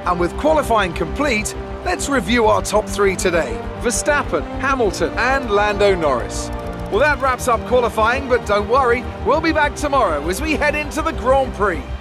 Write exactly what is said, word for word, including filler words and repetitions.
And with qualifying complete, let's review our top three today. Verstappen, Hamilton and Lando Norris. Well, that wraps up qualifying, but don't worry, we'll be back tomorrow as we head into the Grand Prix.